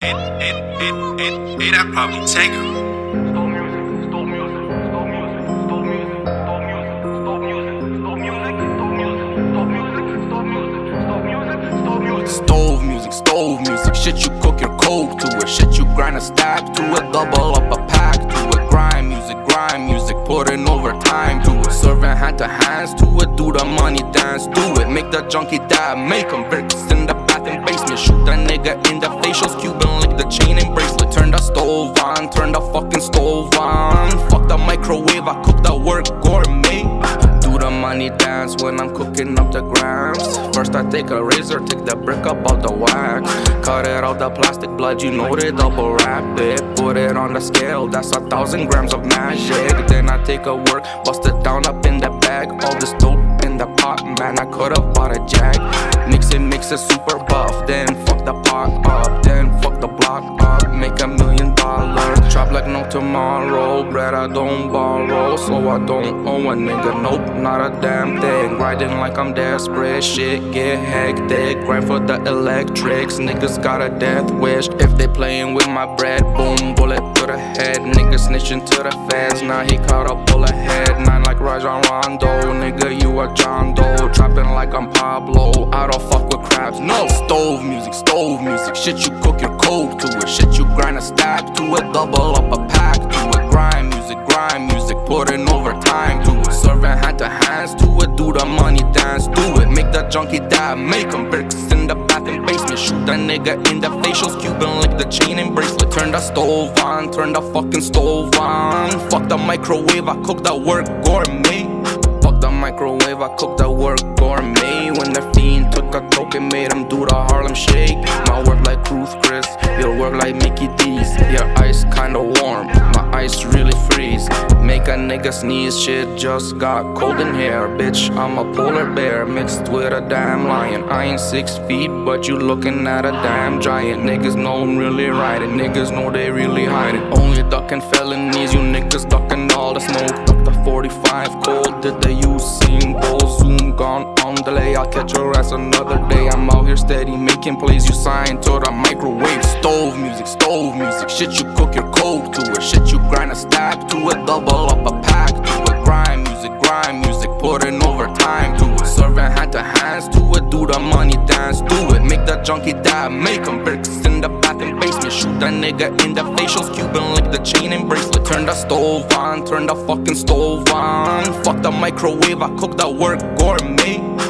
Hey, that probably take her. Stove music, shit you cook your coke to it, shit you grind a stack to it, double up a pack to it, grind music, putting overtime to it, serving hand to hands to it, do the money dance, do it, make the junkie dab, make them bricks in the bathroom basement, shoot that nigga in the facials, Cuban lick the chain and bracelet, turn the stove on, turn the fucking stove on, fuck the microwave, I cook the work gourmet. The money dance when I'm cooking up the grams. First I take a razor, take the brick up out the wax, cut it out the plastic blood, you know they double wrap it, put it on the scale, that's 1,000 grams of magic. Then I take a work, bust it down up in the bag, all this dope in the pot, man I could've bought a jag. Mix it super buff, then fuck the pot up, then fuck the block up, make $1 million. Trap like no tomorrow, bread I don't borrow, so I don't owe a nigga, nope, not a damn thing. Riding like I'm desperate, shit get hectic, grind for the electrics, niggas got a death wish. If they playing with my bread, boom, bullet to the head, niggas snitching to the feds, now he caught a bullet head. 9 like Rajon Rondo, nigga you a John Doe, trapping like I'm Pablo, I don't fuck with crabs, no. Stove music, shit you cook your coke to it, shit you grind a stack to it, double up a pack to it, grind music, putting overtime to it, serving hand to hands to it, do the money dance, do it, make the junkie dab, make them bricks in the bathroom basement, shoot that nigga in the facials, Cuban lick the chain and bracelet, turn the stove on, turn the fucking stove on, fuck the microwave, I cook the work gourmet. Fuck the microwave, I cook the work gourmet. When the fiend took a token, made him do the Harlem Shake. My work like Ruth Chris, your work like Mickey D's. Your ice kinda warm, my ice really freeze. Make a nigga sneeze, shit just got cold in here. Bitch, I'm a polar bear mixed with a damn lion. I ain't 6 feet, but you looking at a damn giant. Niggas know I'm really riding, niggas know they really hiding. Only ducking felonies, you niggas ducking all the smoke. Duck the 45 cold, did they use seeing balls? Zoom gone on delay, I'll catch your ass another day. I'm out here steady making plays, you sign to the microwave. Stove music, shit you cook your coke to it, shit you grind a stack to it, double up a pack to it, grind music, putting overtime to it, serving hand to hands to it, do the money dance, do it, make the junkie dab, make them bricks in the bathroom basement, shoot that nigga in the facials, Cuban lick the chain and bracelet, turn the stove on, turn the fucking stove on, fuck the microwave, I cook the work gourmet.